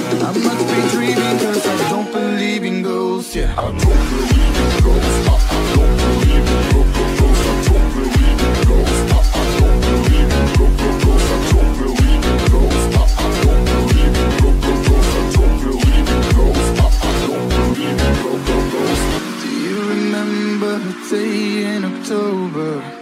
I must be dreaming, cause I don't believe in ghosts, yeah. I don't believe in ghosts. I don't believe in ghosts. I don't believe in ghosts. I don't believe in ghosts. I don't believe in ghosts. I don't believe in ghosts. I don't believe in ghosts. I don't believe in ghosts. Do you remember the day in October?